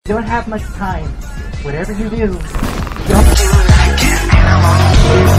don't have much time. Whatever you do, don't do like an animal.